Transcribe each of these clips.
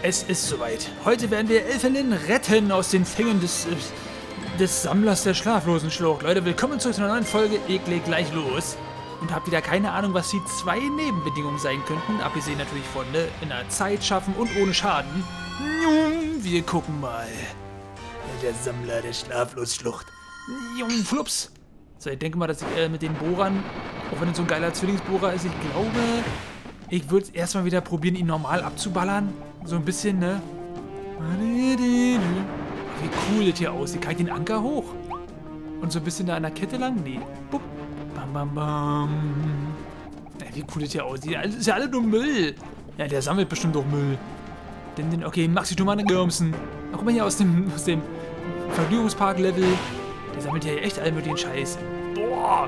Es ist soweit. Heute werden wir Elfenlin retten aus den Fängen des Sammlers der schlaflosen Schlucht. Leute, willkommen zu einer neuen Folge. Ich leg gleich los. Und habt wieder keine Ahnung, was die zwei Nebenbedingungen sein könnten. Abgesehen natürlich von in der Zeit schaffen und ohne Schaden. Wir gucken mal. Der Sammler der schlaflosen Schlucht. Flups. So, ich denke mal, dass ich mit den Bohrern, auch wenn es so ein geiler Zwillingsbohrer ist, ich glaube, ich würde erstmal wieder probieren, ihn normal abzuballern. So ein bisschen, ne? Wie cool das hier aussieht. Kann ich den Anker hoch? Und so ein bisschen da an der Kette lang? Nee. Bup. Bam, bam, bam. Ja, wie cool das hier aussieht. Das ist ja alles nur Müll. Ja, der sammelt bestimmt auch Müll. Okay, Maxi Tomane Girmsen. Guck mal hier aus dem Vergnügungspark-Level. Der sammelt ja echt all möglichen Scheiß. Boah.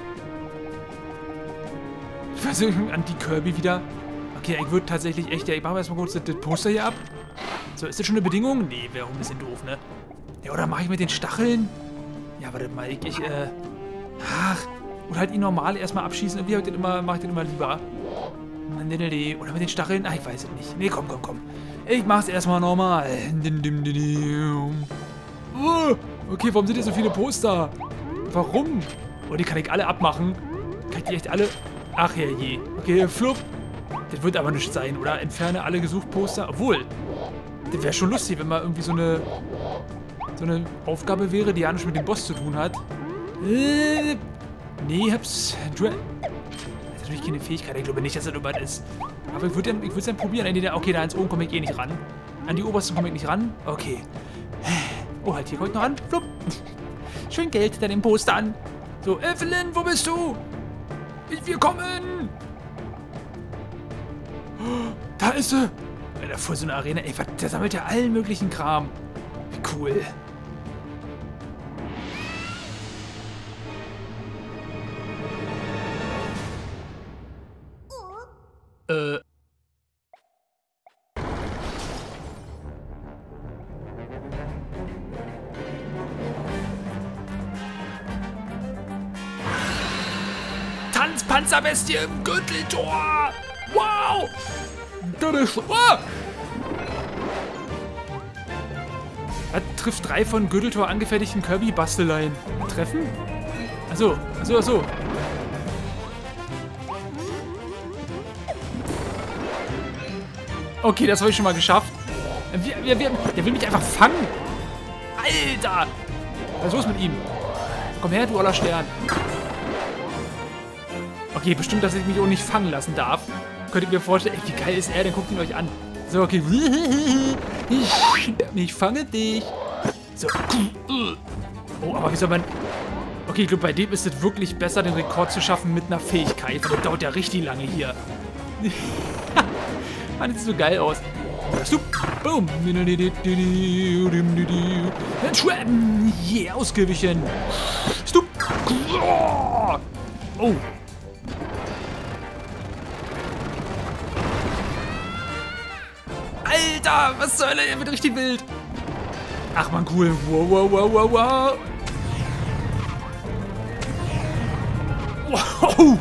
Ich versuche an die Kirby wieder. Okay, ich würde tatsächlich echt... Ja, ich mache erstmal kurz das Poster hier ab. So, ist das schon eine Bedingung? Nee, wäre auch ein bisschen doof, ne? Ja, oder mache ich mit den Stacheln? Ja, warte mal, ach, oder halt ihn normal erstmal abschießen. Irgendwie mache ich den immer lieber. Oder mit den Stacheln? Ach, ich weiß es nicht. Nee, komm. Ich mach's erstmal normal. Okay, warum sind hier so viele Poster? Warum? Oh, die kann ich alle abmachen. Kann ich die echt alle... Ach je. Okay, flupp. Das wird aber nicht sein, oder? Entferne alle Gesucht-Poster. Obwohl, das wäre schon lustig, wenn mal irgendwie so eine Aufgabe wäre, die ja nicht mit dem Boss zu tun hat. Nee, hab's... Das ist natürlich keine Fähigkeit. Ich glaube nicht, dass das irgendwas ist. Aber ich würde es dann probieren. Okay, da ins Oben komme ich eh nicht ran. An die obersten komme ich nicht ran. Okay. Oh, halt, hier komme ich noch ran. Flupp. Schön Geld hinter dem Poster an. So, Elfenlin, wo bist du? Wir kommen! Da ist sie! Alter, vor so einer Arena. Ey, der sammelt ja allen möglichen Kram. Wie cool. Tanzpanzerbestie im Gürteltor! Wow! Er trifft 3 von Gürteltor angefertigten Kirby-Basteleien. Treffen? Achso. Okay, das habe ich schon mal geschafft. Der will mich einfach fangen. Alter! Was ist los mit ihm? Komm her, du oller Stern. Okay, bestimmt, dass ich mich auch nicht fangen lassen darf. Könnt ihr mir vorstellen, ey, wie geil ist er? Dann guckt ihn euch an. So, okay. Ich fange dich. So. Oh, aber wie soll man... Okay, ich glaube, bei dem ist es wirklich besser, den Rekord zu schaffen mit einer Fähigkeit. Der dauert ja richtig lange hier. Mann, das sieht so geil aus. Boom. Yeah, ausgewichen. Oh. Alter, was zur Hölle? Er wird richtig wild. Ach man, cool. Wow. Wow.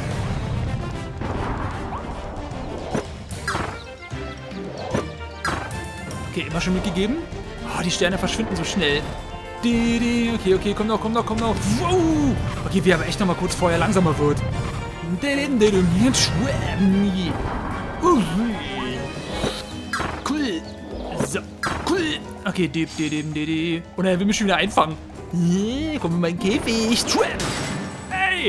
Okay, immer schon mitgegeben. Oh, die Sterne verschwinden so schnell. Okay, komm noch. Wow. Okay, wie aber echt noch mal kurz vorher langsamer wird. Cool. So, cool. Okay, und er will mich schon wieder einfangen. Komm in meinen Käfig. Hey!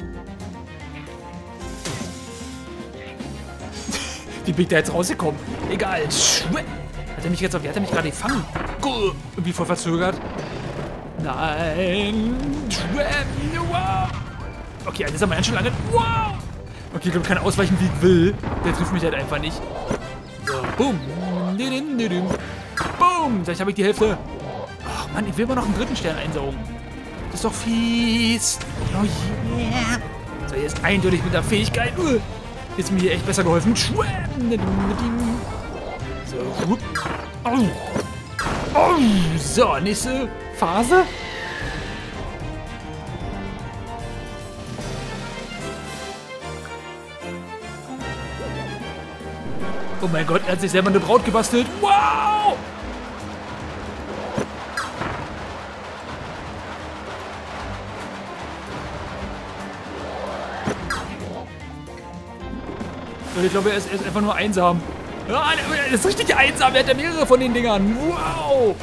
Wie bin ich da jetzt rausgekommen? Egal. Wie hat er mich gerade gefangen? Irgendwie voll verzögert. Nein. Okay, das ist aber ganz schön lange. Wow. Okay, ich glaube, ich kann ausweichen, wie ich will. Der trifft mich halt einfach nicht. So, boom. Boom. Vielleicht habe ich die Hälfte. Ach Mann, ich will immer noch einen 3. Stern einsaugen. Das ist doch fies. Oh yeah. So, jetzt eindeutig mit der Fähigkeit. Ist mir hier echt besser geholfen. So, so, nächste Phase. Oh mein Gott, er hat sich selber eine Braut gebastelt. Wow! Ich glaube, er ist einfach nur einsam. Ja, er ist richtig einsam. Er hat ja mehrere von den Dingern. Wow!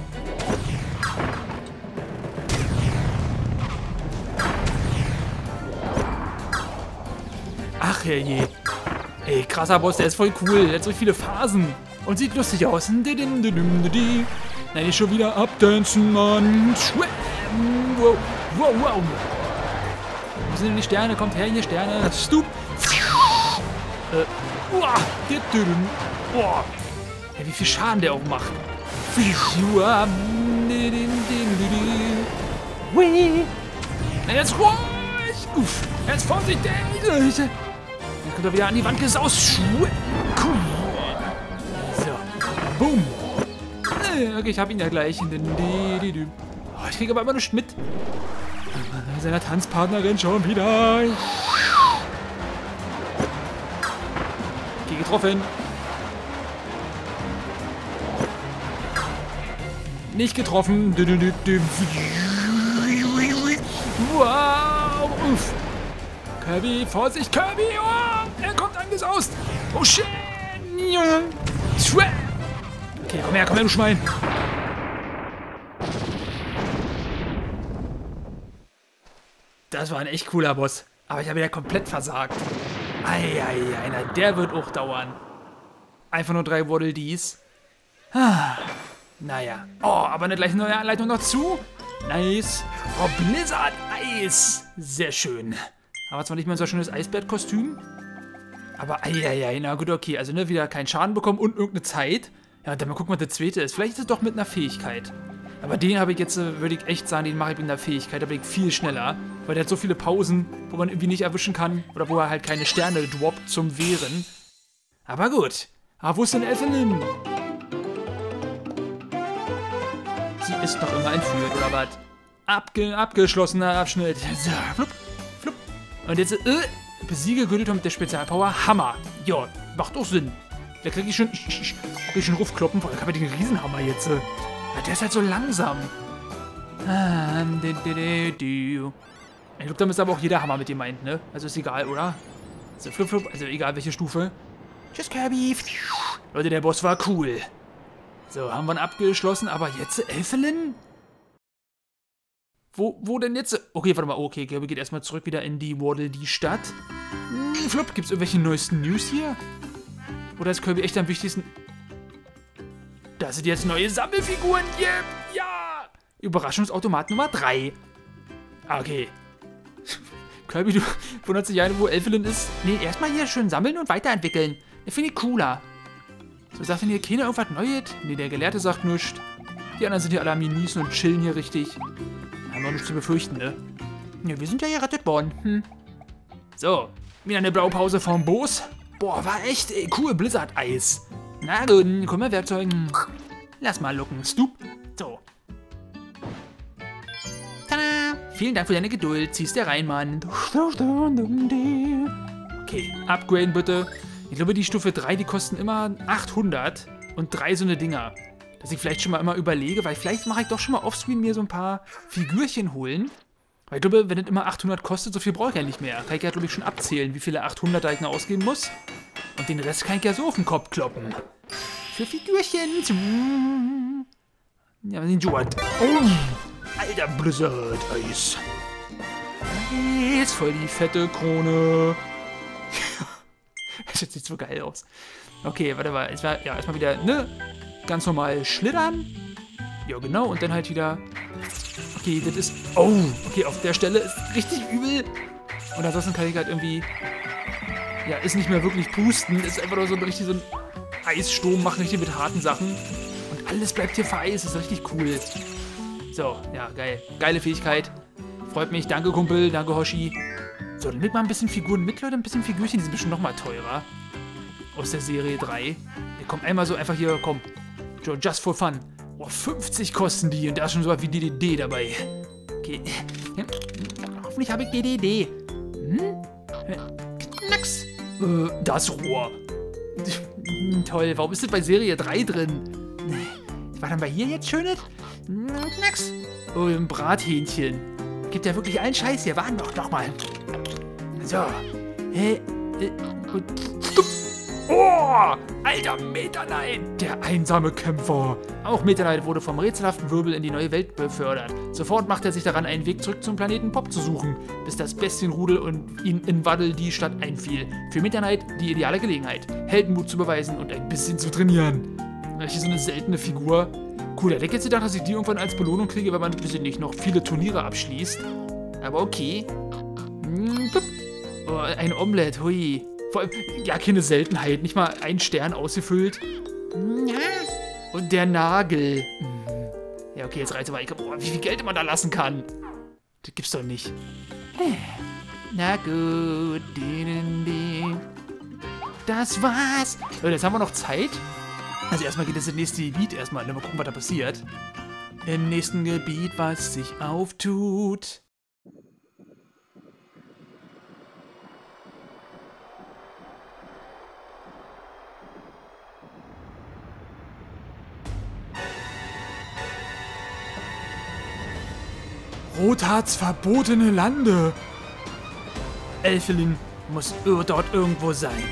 Ach herrje. Ey, krasser Boss, der ist voll cool. Der hat so viele Phasen. Und sieht lustig aus. Nein, nicht schon wieder abdancen, Mann. Wow, wow, wow. Wo sind denn die Sterne? Kommt her, hier Sterne. Stup. Boah. Ja, wie viel Schaden der auch macht. Na, jetzt ruhig. Uff, jetzt vorsichtig. Dann kommt er wieder an die Wand gesaust. So. Boom. Okay, ich hab ihn ja gleich. Oh, ich kriege aber immer nichts mit. Seiner Tanzpartnerin schon wieder. Okay, getroffen. Nicht getroffen. Wow. Uff. Kirby, Vorsicht, Kirby! Oh, er kommt angesaust! Oh shit! Okay, komm her, du Schwein! Das war ein echt cooler Boss. Aber ich habe ja komplett versagt. Eieiei, der wird auch dauern. Einfach nur 3 Waddle Dees. Naja. Oh, aber eine gleich neue Anleitung noch zu. Nice. Oh, Blizzard Eis. Sehr schön. Aber zwar nicht mehr so ein schönes Eisbärtkostüm. Aber eieiei, na gut, okay. Also ne, wieder keinen Schaden bekommen und irgendeine Zeit. Ja, dann mal gucken, was der zweite ist. Vielleicht ist es doch mit einer Fähigkeit. Aber den habe ich jetzt, würde ich echt sagen, den mache ich mit einer Fähigkeit. Da bin ich viel schneller. Weil der hat so viele Pausen, wo man irgendwie nicht erwischen kann. Oder wo er halt keine Sterne droppt zum Wehren. Aber gut. Aber wo ist denn Evelyn? Sie ist doch immer entführt, oder was? Abgeschlossener Abschnitt. So, flupp, flupp. Und jetzt, besiege Götterton mit der Spezialpower Hammer. Ja, macht doch Sinn. Da krieg ich schon Rufkloppen. Da kann man den Riesenhammer jetzt. Ja, der ist halt so langsam. Ich glaube, damit ist aber auch jeder Hammer mit dem meint, ne? Also ist egal, oder? So, flupp, flupp. Also egal welche Stufe. Tschüss, Kirby. Leute, der Boss war cool. So, haben wir ihn abgeschlossen. Aber jetzt Evelyn? Wo denn jetzt? Okay, warte mal. Okay, Kirby geht erstmal zurück wieder in die Waddle Dee Stadt. Flupp, gibt es irgendwelche neuesten News hier? Oder ist Kirby echt am wichtigsten? Da sind jetzt neue Sammelfiguren. Yeah, ja! Überraschungsautomat Nummer 3. Okay. Kirby, du wundert sich ja, wo Evelyn ist. Nee, erstmal hier schön sammeln und weiterentwickeln. Das finde ich cooler. So, sagt denn hier keiner irgendwas Neues? Nee, der Gelehrte sagt nichts. Die anderen sind hier alle am Genießen und chillen hier richtig. Haben wir nichts zu befürchten, ne? Ja, wir sind ja gerettet worden. So, wieder eine Blaupause vom Boss. Boah, war echt cool, Blizzard-Eis. Na gut, komm mal Werkzeug. Lass mal looken. Stup. So. Tada! Vielen Dank für deine Geduld. Ziehst dir rein, Mann. Okay, upgraden bitte. Ich glaube, die Stufe 3, die kosten immer 800 und 3 so eine Dinger. Dass ich vielleicht schon mal immer überlege, weil vielleicht mache ich doch schon mal offscreen mir so ein paar Figürchen holen. Weil ich glaube, wenn das immer 800 kostet, so viel brauche ich ja nicht mehr. Kann ich ja, glaube ich, schon abzählen, wie viele 800er ich noch ausgeben muss. Und den Rest kann ich ja so auf den Kopf kloppen. Für Figürchen. Ja, was ist denn Joat? Oh, alter Blizzard-Eis. Jetzt voll die fette Krone. Das sieht so geil aus. Okay, warte mal. Jetzt war ja erstmal wieder, ne? Ganz normal schlittern. Ja, genau. Und dann halt wieder. Okay, das ist. Oh, okay, auf der Stelle ist richtig übel. Und ansonsten kann ich halt irgendwie. Ja, ist nicht mehr wirklich pusten. Ist einfach nur so richtig so ein Eissturm machen, richtig mit harten Sachen. Und alles bleibt hier vereist. Ist richtig cool. So, ja, geil. Geile Fähigkeit. Freut mich. Danke, Kumpel. Danke, Hoshi. So, dann nimmt mal ein bisschen Figuren mit, Leute. Ein bisschen Figürchen. Die sind bestimmt nochmal teurer. Aus der Serie 3. Hier kommt einmal so einfach hier, komm. Just for fun. Oh, 50 kosten die. Und da ist schon so was wie DDD dabei. Okay. Hoffentlich habe ich DDD. Knacks. Das Rohr. Toll, warum ist das bei Serie 3 drin? Was haben wir hier jetzt Schönes? Knacks. Oh, ein Brathähnchen. Gibt ja wirklich allen Scheiß hier. Warten doch mal. So. Oh, alter Meta Knight. Der einsame Kämpfer. Auch Meta Knight wurde vom rätselhaften Wirbel in die neue Welt befördert. Sofort macht er sich daran, einen Weg zurück zum Planeten Pop zu suchen, bis das Bestienrudel und ihn in Waddle die Stadt einfiel. Für Meta Knight die ideale Gelegenheit, Heldenmut zu beweisen und ein bisschen zu trainieren. Hier so eine seltene Figur. Cool, hätte ich jetzt gedacht, dass ich die irgendwann als Belohnung kriege, wenn man, weiß ich nicht, noch viele Turniere abschließt. Aber okay. Oh, ein Omelette, hui. Vor allem, ja, keine Seltenheit, nicht mal ein Stern ausgefüllt. Und der Nagel. Ja, okay, jetzt reizt aber. Boah, wie viel Geld man da lassen kann. Das gibt's doch nicht. Na gut. Das war's. Jetzt haben wir noch Zeit. Also erstmal geht es ins nächste Gebiet erstmal. Mal gucken, was da passiert. Im nächsten Gebiet, was sich auftut. Rotharts verbotene Lande. Elfelin muss dort irgendwo sein.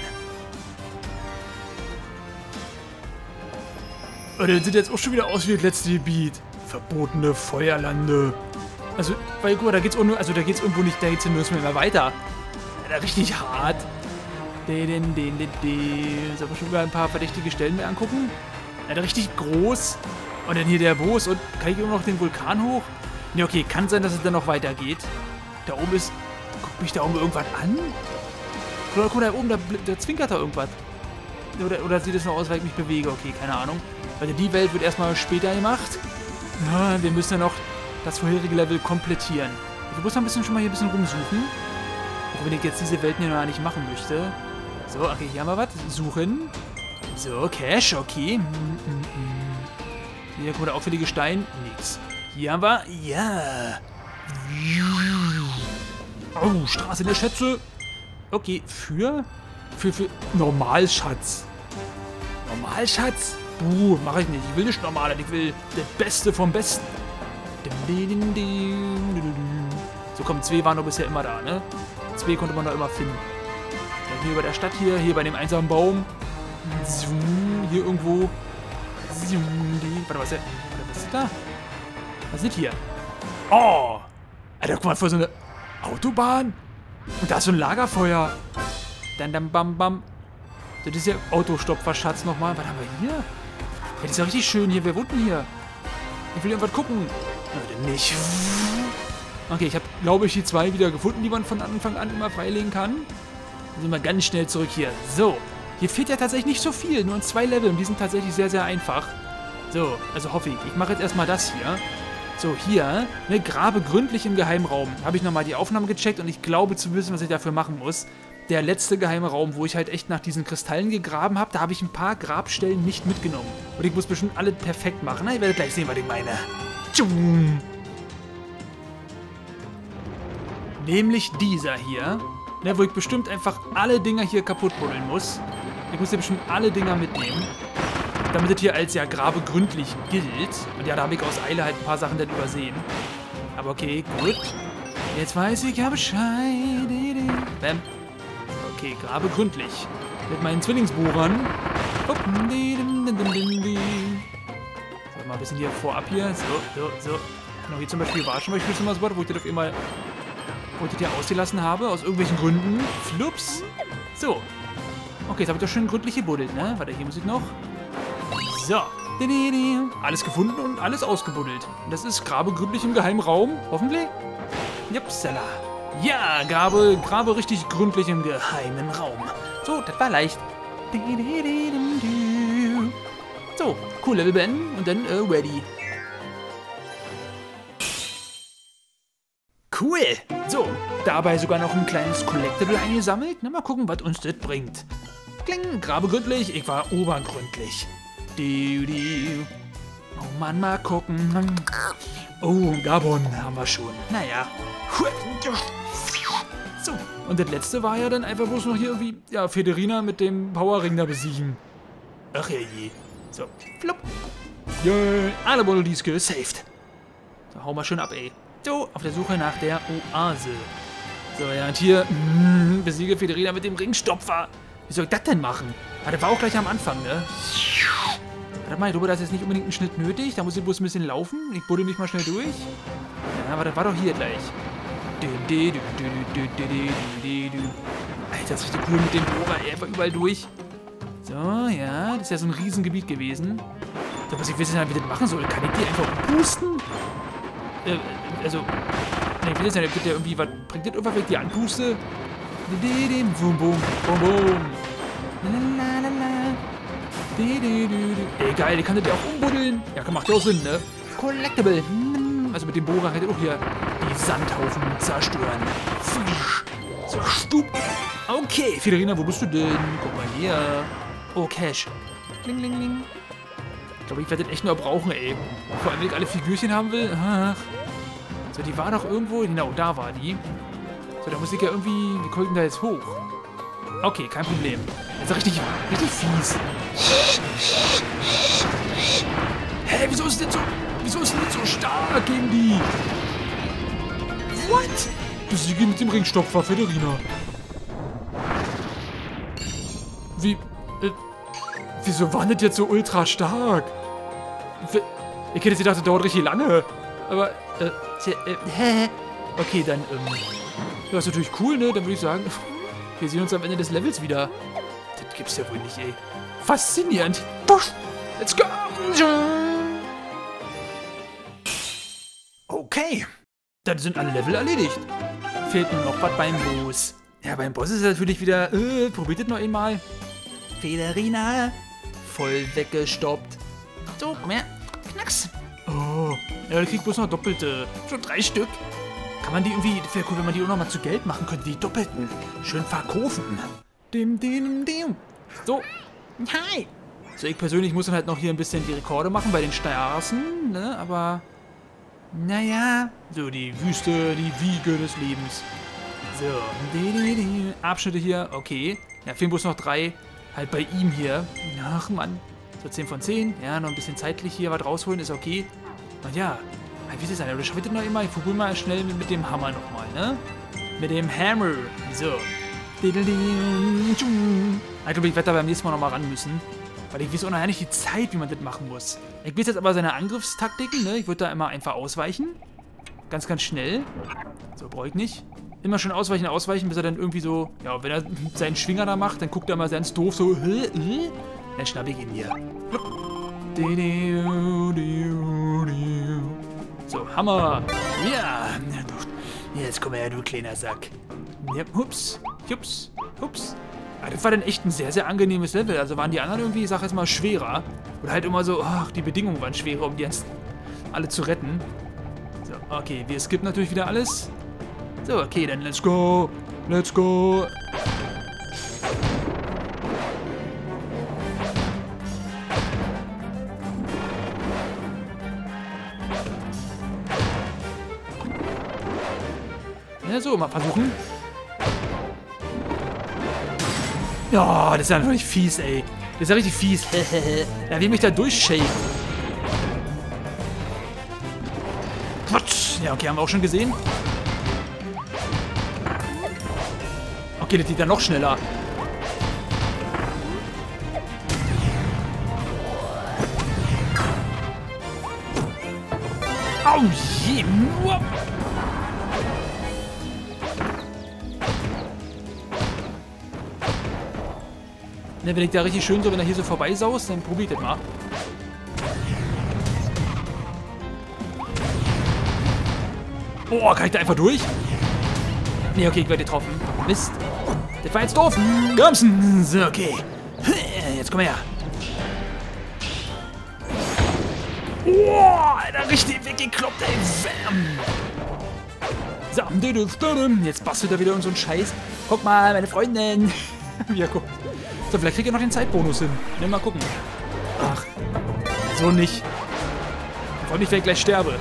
Oder das sieht jetzt auch schon wieder aus wie das letzte Gebiet. Verbotene Feuerlande. Also, weil guck mal, da geht's auch nur, also da geht's irgendwo nicht, da geht's nur immer weiter. Ja, richtig hart. Sollen wir schon wieder ein paar verdächtige Stellen mehr angucken? Ja, richtig groß. Und dann hier der Boss. Und kann ich immer noch den Vulkan hoch? Ne, okay, kann sein, dass es dann noch weitergeht. Da oben ist... Guckt mich da oben irgendwas an? Oder guck mal, da oben, da zwinkert da irgendwas. Oder sieht es noch aus, weil ich mich bewege? Okay, keine Ahnung. Also die Welt wird erstmal später gemacht. Ja, wir müssen ja noch das vorherige Level komplettieren. Ich muss noch schon mal hier ein bisschen rumsuchen. Auch wenn ich jetzt diese Welten hier noch nicht machen möchte. So, okay, hier haben wir was. Suchen. So, Cash, okay. Hier kommt der auffällige Stein. Nix. Hier haben wir... Ja. Oh, Straße der Schätze. Okay, für Normalschatz. Normalschatz? Mache ich nicht. Ich will nicht normal, ich will das Beste vom Besten. So, komm, 2 waren doch bisher immer da, ne? 2 konnte man da immer finden. Dann hier bei der Stadt hier bei dem einsamen Baum. Hier irgendwo. Warte, was ist da? Was ist hier? Oh! Alter, guck mal, vor so eine Autobahn. Und da ist so ein Lagerfeuer. Dann bam bam. Das ist ja Autostopfer-Schatz nochmal. Was haben wir hier? Ja, das ist ja richtig schön hier. Wer wohnt denn hier? Ich will irgendwas gucken. Oder nicht. Okay, ich habe, glaube ich, die 2 wieder gefunden, die man von Anfang an immer freilegen kann. Dann sind wir ganz schnell zurück hier. So. Hier fehlt ja tatsächlich nicht so viel. Nur 2 Level. Und die sind tatsächlich sehr, sehr einfach. So, also hoffe ich. Ich mache jetzt erstmal das hier. So, hier, ne, grabe gründlich im Geheimraum. Habe ich nochmal die Aufnahme gecheckt und ich glaube zu wissen, was ich dafür machen muss. Der letzte geheime Raum, wo ich halt echt nach diesen Kristallen gegraben habe, da habe ich ein paar Grabstellen nicht mitgenommen. Und ich muss bestimmt alle perfekt machen. Na, ihr werdet gleich sehen, was ich meine. Tschung. Nämlich dieser hier, ne, wo ich bestimmt einfach alle Dinger hier kaputt buddeln muss. Ich muss hier bestimmt alle Dinger mitnehmen. Damit es hier als ja grabe gründlich gilt. Und ja, da habe ich aus Eile halt ein paar Sachen dann übersehen. Aber okay, gut. Jetzt weiß ich ja Bescheid. Bam. Okay, grabe gründlich. Mit meinen Zwillingsbohrern. So, mal ein bisschen hier vorab hier. So. Genau, hier zum Beispiel war schon mal so was, wo ich das auf einmal hier ausgelassen habe. Aus irgendwelchen Gründen. Flups. So. Okay, jetzt habe ich doch schön gründlich gebuddelt, ne? Warte, hier muss ich noch. So. Alles gefunden und alles ausgebuddelt. Und das ist grabe gründlich im geheimen Raum. Hoffentlich. Jupsala. Ja, grabe richtig gründlich im geheimen Raum. So, das war leicht. So, cool, Level beenden und dann ready. Cool. So, dabei sogar noch ein kleines Collectible eingesammelt. Na, mal gucken, was uns das bringt. Kling, grabe gründlich, ich war obergründlich. Oh Mann, mal gucken. Oh, Gabon haben wir schon. Naja. So, und das letzte war ja dann einfach bloß noch hier irgendwie, ja, Federina mit dem Powerring da besiegen. Ach je. So, flupp. Yay, alle Bonnodies gesaved. So, hau mal schön ab, ey. So, auf der Suche nach der Oase. So, ja, und hier, besiege Federina mit dem Ringstopfer. Wie soll ich das denn machen? Ah, der war auch gleich am Anfang, ne? Warte mal, ich glaube, da ist jetzt nicht unbedingt ein Schnitt nötig. Da muss ich bloß ein bisschen laufen. Ich buddel mich mal schnell durch. Ja, aber das war doch hier gleich. Alter, das ist richtig cool mit dem Bohrer, ey, einfach überall durch. So, ja, das ist ja so ein Riesengebiet gewesen. So, was ich weiß nicht, wie ich das machen soll. Kann ich die einfach pusten? Also, ne, ich will jetzt nicht, bitte irgendwie, was bringt das irgendwas, wenn ich die anpuste? Boom, boom, boom, boom. Ey, geil, die kann das ja auch umbuddeln. Ja, macht ja auch Sinn, ne? Collectible. Also mit dem Bohrer hätte auch hier die Sandhaufen zerstören. So, stup. Okay, Federina, wo bist du denn? Guck mal hier. Oh, Cash. Ling, ling, ling. Ich glaube, ich werde das echt nur brauchen, ey. Vor allem, wenn ich alle Figürchen haben will. Ach. So, die war doch irgendwo. Genau, da war die. So, da muss ich ja irgendwie... Wie komme ich denn da jetzt hoch? Okay, kein Problem. Das ist richtig fies. Hä, wieso ist denn so stark gegen die? What? Besiege mit dem Ringstopfer, Federina. Wieso war das jetzt so ultra stark? Ich hätte jetzt gedacht, das dauert richtig lange. Aber, okay, dann, ja, ist natürlich cool, ne? Dann würde ich sagen, wir sehen uns am Ende des Levels wieder. Das gibt's ja wohl nicht, ey. Faszinierend. Let's go. Okay. Dann sind alle Level erledigt. Fehlt nur noch was beim Boss. Ja, beim Boss ist es natürlich wieder, probiert das noch einmal. Federina. Voll weggestoppt. So, komm her. Knacks. Oh. Ja, der kriegt bloß noch doppelte. Schon 3 Stück. Kann man die irgendwie, das wäre cool, wenn man die auch noch mal zu Geld machen könnte, die doppelten. Schön verkaufen. So. Hi. So, ich persönlich muss dann halt noch hier ein bisschen die Rekorde machen bei den Straßen, ne, aber... Naja, so die Wüste, die Wiege des Lebens. So, Abschnitte hier, okay. Ja, fehlen bloß noch 3. Halt bei ihm hier. Ach, Mann. So, 10 von 10. Ja, noch ein bisschen zeitlich hier was rausholen, ist okay. Und ja, wie ist das denn? Oder schaffe ich das noch immer? Ich probiere mal schnell mit dem Hammer nochmal, ne? Mit dem Hammer. So. Ich glaube, ich werde da beim nächsten Mal nochmal ran müssen. Weil ich weiß auch noch nicht die Zeit, wie man das machen muss. Ich weiß jetzt aber seine Angriffstaktiken, ne? Ich würde da immer einfach ausweichen. Ganz, ganz schnell. So, brauche ich nicht. Immer schön ausweichen, bis er dann irgendwie so... Ja, wenn er seinen Schwinger da macht, dann guckt er mal ganz doof so... Dann schnapp ich ihn hier. So, Hammer. Ja. Jetzt komm her, du kleiner Sack. Ja, hups. Hups. Hups. Das war dann echt ein sehr, sehr angenehmes Level. Also waren die anderen irgendwie, ich sag jetzt mal, schwerer. Oder halt immer so, ach, die Bedingungen waren schwerer, um die jetzt alle zu retten. So, okay, wir skippen natürlich wieder alles. So, okay, dann let's go. Let's go. Ja, so, mal versuchen. Ja, das ist ja natürlich fies, ey. Das ist ja richtig fies. Ja, wie mich da durchshape. Quatsch. Ja, okay, haben wir auch schon gesehen. Okay, das geht dann noch schneller. Au je. Ne, wenn ich da richtig schön so, wenn er hier so vorbeisaust, dann probier ich das mal. Oh, kann ich da einfach durch? Ne, okay, ich werde getroffen. Mist. Das war jetzt doof. Gamsen. So, okay. Jetzt komm her. Oh, Alter, richtig weggekloppt, ey. Bam. Jetzt bastelt er wieder und so ein Scheiß. Guck mal, meine Freundin. Ja, guck. So, vielleicht kriegt er noch den Zeitbonus hin. Ne, mal gucken. Ach, so nicht. Vor allem, wenn ich gleich sterbe.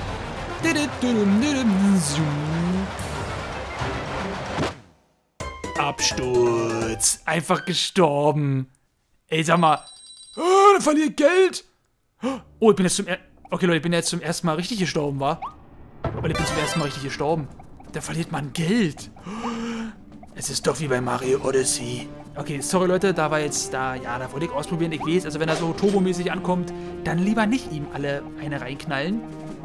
Absturz. Einfach gestorben. Ey, sag mal. er verliert Geld! Oh, ich bin jetzt okay, Leute, ich bin jetzt zum ersten Mal richtig gestorben, wa? Weil ich bin zum ersten Mal richtig gestorben. Da verliert man Geld. Es ist doch wie bei Mario Odyssey. Okay, sorry Leute, da wollte ich ausprobieren. Ich weiß, also wenn er so turbomäßig ankommt, dann lieber nicht ihm alle eine reinknallen.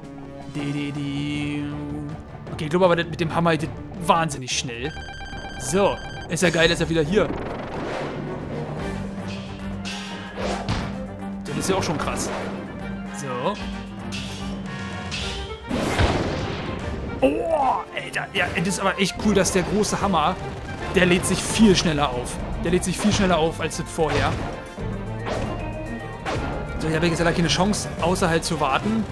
Okay, ich glaube aber mit dem Hammer geht wahnsinnig schnell. So, ist ja geil, ist er wieder hier. Das ist ja auch schon krass. So. Oh, Alter. Ja, das ist aber echt cool, dass der große Hammer, der lädt sich viel schneller auf. Der lädt sich viel schneller auf als das vorher. So, hier habe ich jetzt leider keine Chance, außer halt zu warten.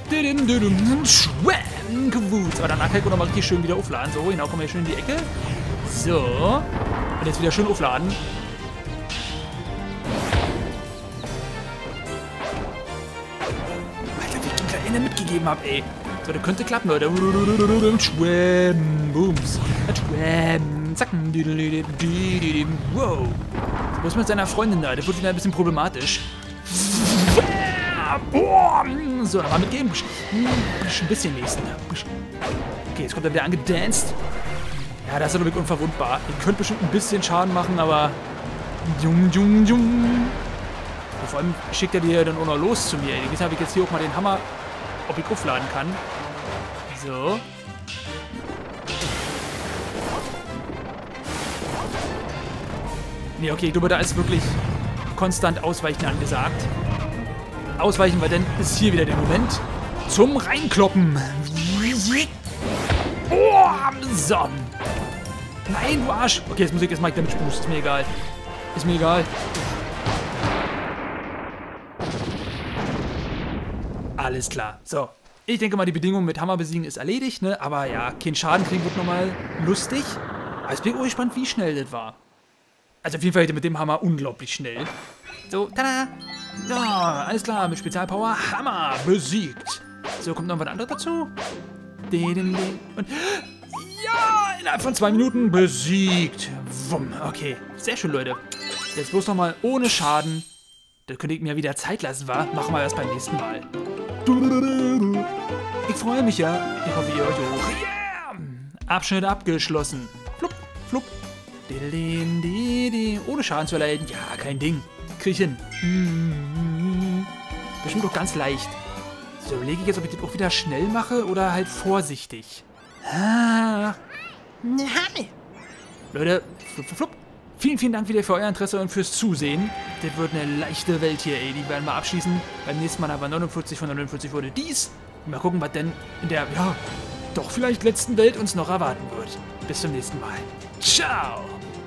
Aber danach kann ich auch nochmal richtig schön wieder aufladen. So, genau, kommen wir schön in die Ecke. So. Und jetzt wieder schön aufladen. Alter, wie ich da innen mitgegeben habe, ey. So, das könnte klappen, Leute. Schwämm, Booms. Schwämm, zack. Wow. So, was mit seiner Freundin da? Das wird wieder ein bisschen problematisch. So, nochmal mitgeben. Ein bisschen nächsten. Okay, jetzt kommt er wieder angedanced. Ja, da ist er wirklich unverwundbar. Ihr könnt bestimmt ein bisschen Schaden machen, aber... Vor allem schickt er die ja dann auch noch los zu mir. Jetzt habe ich jetzt hier auch mal den Hammer, ob ich aufladen kann. So. Nee, okay, ich glaube, da ist wirklich konstant Ausweichen angesagt. Ausweichen, weil dann ist hier wieder der Moment zum Reinkloppen. Oh, so. Nein, du Arsch. Okay, jetzt muss ich erstmal damit Boost. Ist mir egal. Ist mir egal. Alles klar. So. Ich denke mal, die Bedingung mit Hammer besiegen ist erledigt, ne? Aber ja, kein Schaden kriegen wird nochmal lustig. Aber ich bin auch gespannt, wie schnell das war. Also auf jeden Fall mit dem Hammer unglaublich schnell. So, tada! Ja, alles klar, mit Spezialpower Hammer besiegt. So, kommt noch was anderes dazu. Und ja, innerhalb von 2 Minuten besiegt. Wumm, okay, sehr schön, Leute. Jetzt bloß nochmal ohne Schaden. Da könnte ich mir wieder Zeit lassen, wa? Machen wir das beim nächsten Mal. Ich freue mich ja. Ich hoffe, ihr euch auch. Yeah! Abschnitt abgeschlossen. Flupp, flupp. Ohne Schaden zu erleiden. Ja, kein Ding. Krieg ich hin. Bestimmt doch ganz leicht. So, überlege ich jetzt, ob ich das auch wieder schnell mache oder halt vorsichtig. Leute, flupp, flupp, flupp. Vielen, vielen Dank wieder für euer Interesse und fürs Zusehen. Das wird eine leichte Welt hier, ey. Die werden wir abschließen. Beim nächsten Mal aber 49 von 49 wurde dies. Mal gucken, was denn in der, ja, doch vielleicht letzten Welt uns noch erwarten wird. Bis zum nächsten Mal. Ciao!